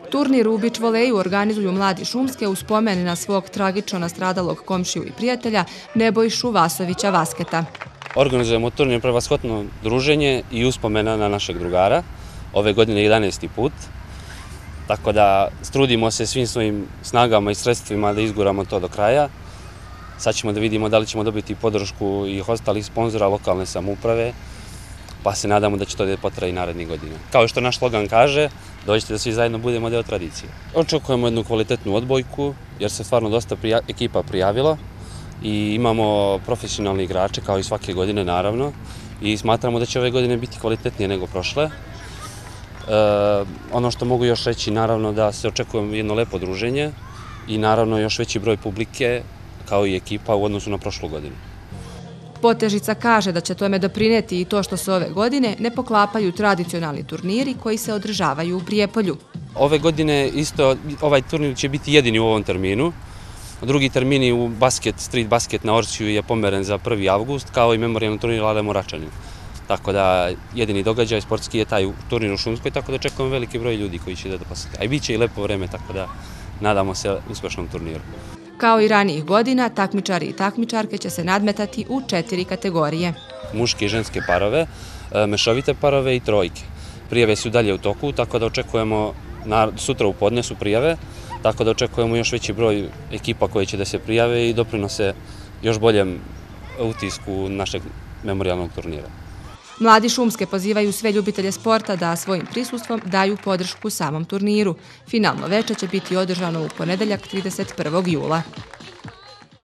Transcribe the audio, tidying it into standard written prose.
Turnir u bič voleju organizuju mladi Šumske u spomen na svog tragično nastradalog komšiju i prijatelja Nebojšu Vasovića Vasketa. Organizujemo turnir prevashodno druženje i uspomena na našeg drugara. Ove godine 11. put. Tako da trudimo se svim svojim snagama i sredstvima da izguramo to do kraja. Sad ćemo da vidimo da li ćemo dobiti podršku i ostalih sponzora lokalne samouprave, pa se nadamo da će to da potraje i narednih godina. Kao što naš slogan kaže, dođite da svi zajedno budemo deo tradicije. Očekujemo jednu kvalitetnu odbojku, jer se stvarno dosta ekipa prijavila i imamo profesionalne igrače, kao i svake godine naravno, i smatramo da će ove godine biti kvalitetnije nego prošle. Ono što mogu još reći, naravno da se očekujemo jedno lepo druženje i naravno još veći broj publike, kao i ekipa u odnosu na prošlu godinu. Potežica kaže da će tome doprineti i to što se ove godine ne poklapaju tradicionalni turniri koji se održavaju u Prijepolju. Ove godine isto ovaj turnir će biti jedini u ovom terminu. Drugi termini u street basket na Orćiju je pomeren za 1. avgust, kao i memorijalni turnir Ale Moračanin. Tako da jedini događaj sportski je taj turnir u Šumskoj, tako da očekujemo veliki broj ljudi koji će da posete. A i bit će i lepo vreme, tako da nadamo se uspešnom turniru. Kao i ranijih godina, takmičari i takmičarke će se nadmetati u 4 kategorije. Muške i ženske parove, mešovite parove i trojke. Prijave su dalje u toku, tako da očekujemo sutra u podne su prijave, tako da očekujemo još veći broj ekipa koje će da se prijave i doprinose još boljem utisku našeg memorijalnog turnira. Mladi Šumske pozivaju sve ljubitelje sporta da svojim prisustvom daju podršku samom turniru. Finalno veče će biti održano u ponedeljak 31. jula.